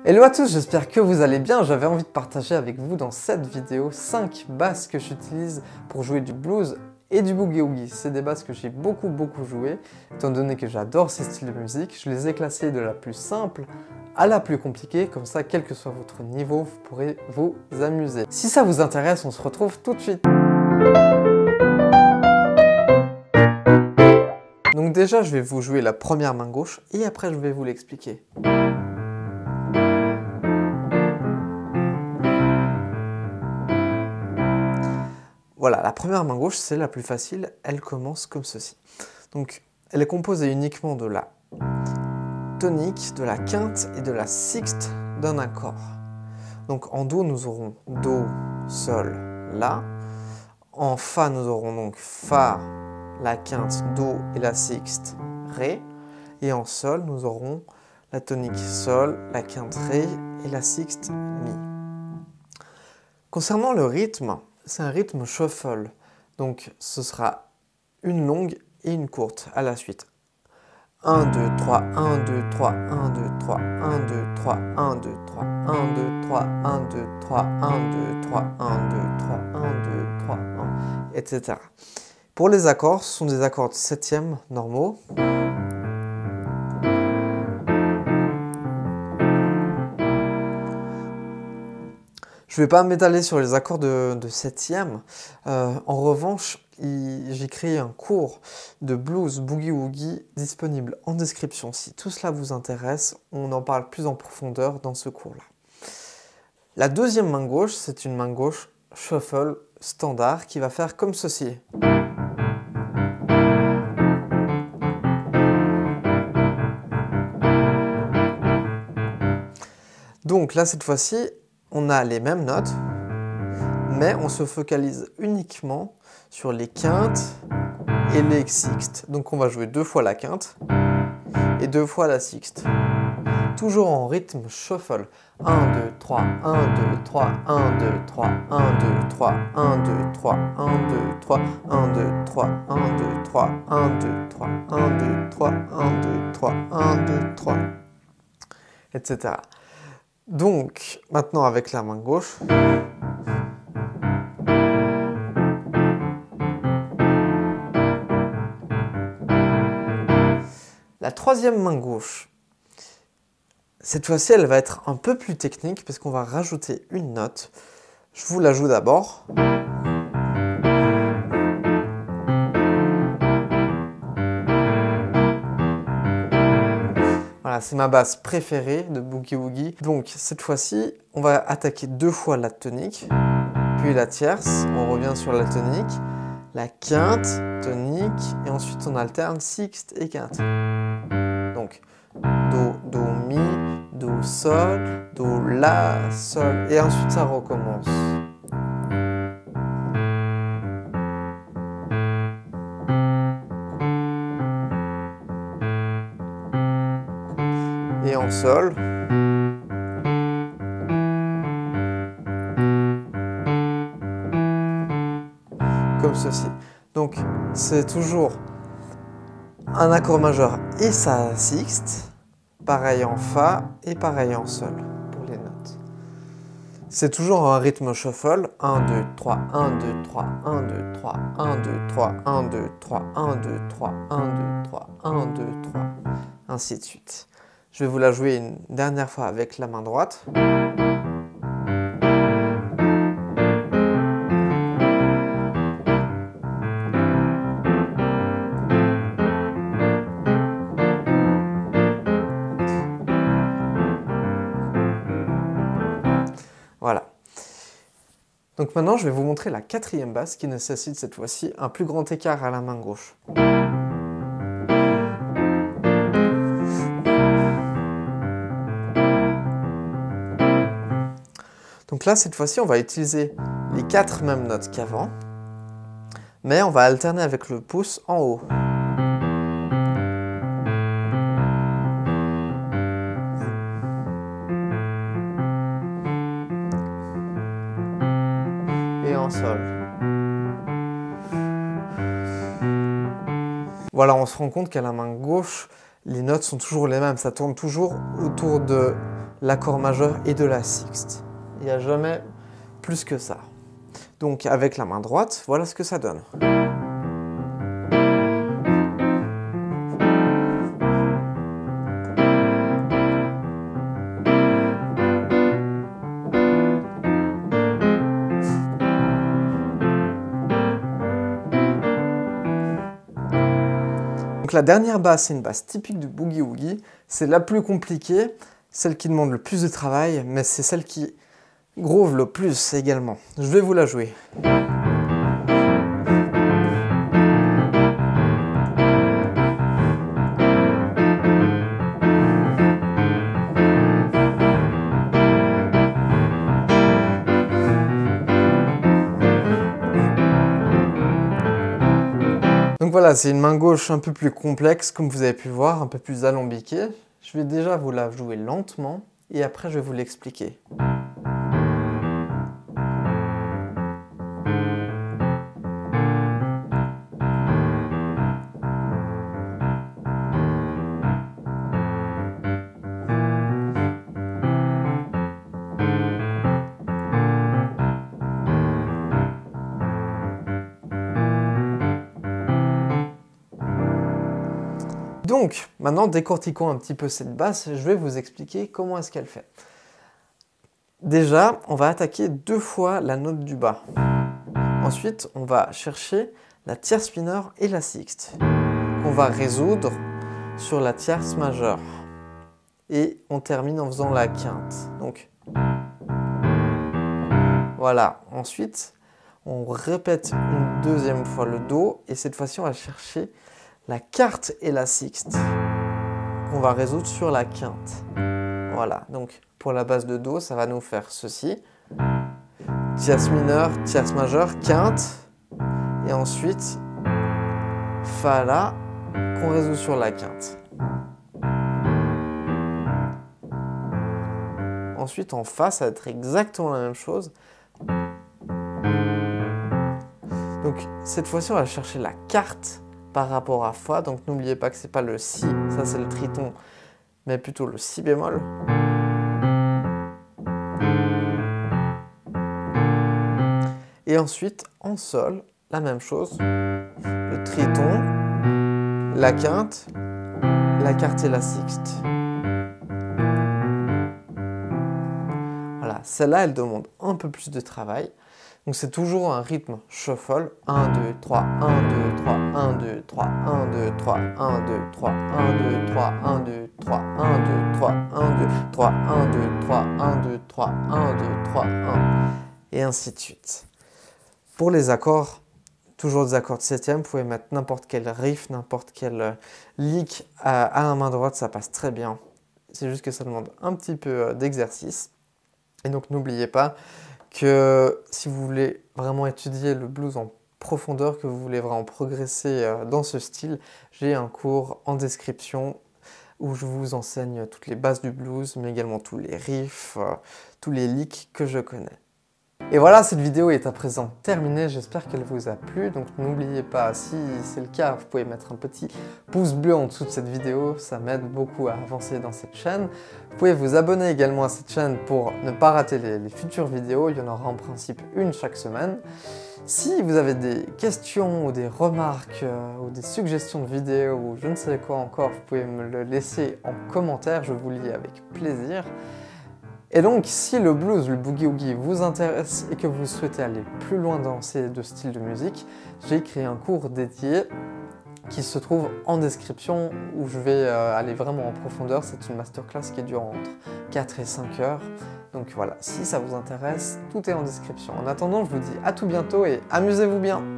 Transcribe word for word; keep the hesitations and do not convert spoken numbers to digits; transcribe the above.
Hello à tous, j'espère que vous allez bien. J'avais envie de partager avec vous dans cette vidéo cinq basses que j'utilise pour jouer du blues et du boogie-woogie. C'est des basses que j'ai beaucoup beaucoup joué, étant donné que j'adore ces styles de musique. Je les ai classées de la plus simple à la plus compliquée, comme ça, quel que soit votre niveau, vous pourrez vous amuser. Si ça vous intéresse, on se retrouve tout de suite. Donc déjà, je vais vous jouer la première main gauche et après je vais vous l'expliquer. Voilà, la première main gauche, c'est la plus facile, elle commence comme ceci. Donc, elle est composée uniquement de la tonique, de la quinte et de la sixte d'un accord. Donc, en Do, nous aurons Do, Sol, La. En Fa, nous aurons donc Fa, la quinte, Do et la sixte, Ré. Et en Sol, nous aurons la tonique Sol, la quinte Ré et la sixte Mi. Concernant le rythme, c'est un rythme shuffle, donc ce sera une longue et une courte à la suite. un, deux, trois, un, deux, trois, un, deux, trois, un, deux, trois, un, deux, trois, un, deux, trois, un, deux, trois, un, deux, trois, un, deux, trois, un, deux, trois, un, et cetera. Pour les accords, ce sont des accords de septième normaux. Je ne vais pas m'étaler sur les accords de, de septième. Euh, en revanche, j'ai créé un cours de blues boogie-woogie disponible en description. Si tout cela vous intéresse, on en parle plus en profondeur dans ce cours-là. La deuxième main gauche, c'est une main gauche shuffle standard qui va faire comme ceci. Donc là, cette fois-ci, on a les mêmes notes, mais on se focalise uniquement sur les quintes et les sixtes. Donc on va jouer deux fois la quinte et deux fois la sixte. Toujours en rythme shuffle. un, deux, trois, un, deux, trois, un, deux, trois, un, deux, trois, un, deux, trois, un, deux, trois, un, deux, trois, un, deux, trois, un, deux, trois, un, deux, trois, un, deux, trois, un, deux, trois, et cetera. Donc, maintenant avec la main gauche, la troisième main gauche, cette fois-ci elle va être un peu plus technique parce qu'on va rajouter une note. Je vous la joue d'abord. Voilà, c'est ma basse préférée de boogie-woogie. Donc cette fois-ci, on va attaquer deux fois la tonique, puis la tierce, on revient sur la tonique, la quinte, tonique, et ensuite on alterne sixte et quinte. Donc Do, Do, Mi, Do, Sol, Do, La, Sol, et ensuite ça recommence. Et en Sol. Comme ceci. Donc c'est toujours un accord majeur et sa sixte, pareil en Fa et pareil en Sol pour les notes. C'est toujours un rythme shuffle, un, deux, trois, un, deux, trois, un, deux, trois, un, deux, trois, un, deux, trois, un, deux, trois, un, deux, trois, un, deux, trois, ainsi de suite. Je vais vous la jouer une dernière fois avec la main droite. Voilà. Donc maintenant, je vais vous montrer la quatrième basse qui nécessite cette fois-ci un plus grand écart à la main gauche. Donc là, cette fois-ci, on va utiliser les quatre mêmes notes qu'avant, mais on va alterner avec le pouce en haut. Et en Sol. Voilà, on se rend compte qu'à la main gauche, les notes sont toujours les mêmes, ça tourne toujours autour de l'accord majeur et de la sixte. Il n'y a jamais plus que ça. Donc avec la main droite, voilà ce que ça donne. Donc la dernière basse, c'est une basse typique du boogie-woogie. C'est la plus compliquée, celle qui demande le plus de travail, mais c'est celle qui groove le plus également. Je vais vous la jouer. Donc voilà, c'est une main gauche un peu plus complexe, comme vous avez pu voir, un peu plus alambiquée. Je vais déjà vous la jouer lentement et après je vais vous l'expliquer. Donc, maintenant décortiquons un petit peu cette basse, je vais vous expliquer comment est-ce qu'elle fait. Déjà, on va attaquer deux fois la note du bas. Ensuite, on va chercher la tierce mineure et la sixte, qu'on va résoudre sur la tierce majeure. Et on termine en faisant la quinte. Donc, voilà. Ensuite, on répète une deuxième fois le Do, et cette fois-ci, on va chercher la quarte et la sixte qu'on va résoudre sur la quinte. Voilà, donc pour la base de Do, ça va nous faire ceci. Tierce mineure, tierce majeure, quinte. Et ensuite, Fa La qu'on résout sur la quinte. Ensuite, en Fa, ça va être exactement la même chose. Donc cette fois-ci, on va chercher la quarte par rapport à Fa, donc n'oubliez pas que c'est pas le Si, ça c'est le triton, mais plutôt le Si bémol. Et ensuite, en Sol, la même chose, le triton, la quinte, la quarte et la sixte. Voilà, celle-là, elle demande un peu plus de travail. Donc c'est toujours un rythme shuffle, un, deux, trois, un, deux, trois, un, deux, trois, un, deux, trois, un, deux, trois, un, deux, trois, un, deux, trois, un, deux, trois, un, deux, trois, un, deux, trois, un, deux, trois, un, deux, trois, un, et ainsi de suite. Pour les accords, toujours des accords de septième, vous pouvez mettre n'importe quel riff, n'importe quel lick à, à la main droite, ça passe très bien. C'est juste que ça demande un petit peu d'exercice. Et donc n'oubliez pas que si vous voulez vraiment étudier le blues en profondeur, que vous voulez vraiment progresser dans ce style, j'ai un cours en description où je vous enseigne toutes les bases du blues, mais également tous les riffs, tous les licks que je connais. Et voilà, cette vidéo est à présent terminée, j'espère qu'elle vous a plu, donc n'oubliez pas, si c'est le cas, vous pouvez mettre un petit pouce bleu en dessous de cette vidéo, ça m'aide beaucoup à avancer dans cette chaîne. Vous pouvez vous abonner également à cette chaîne pour ne pas rater les, les futures vidéos, il y en aura en principe une chaque semaine. Si vous avez des questions ou des remarques euh, ou des suggestions de vidéos ou je ne sais quoi encore, vous pouvez me le laisser en commentaire, je vous lis avec plaisir. Et donc, si le blues, le boogie-woogie vous intéresse et que vous souhaitez aller plus loin dans ces deux styles de musique, j'ai créé un cours dédié qui se trouve en description où je vais euh, aller vraiment en profondeur. C'est une masterclass qui dure entre quatre et cinq heures. Donc voilà, si ça vous intéresse, tout est en description. En attendant, je vous dis à tout bientôt et amusez-vous bien!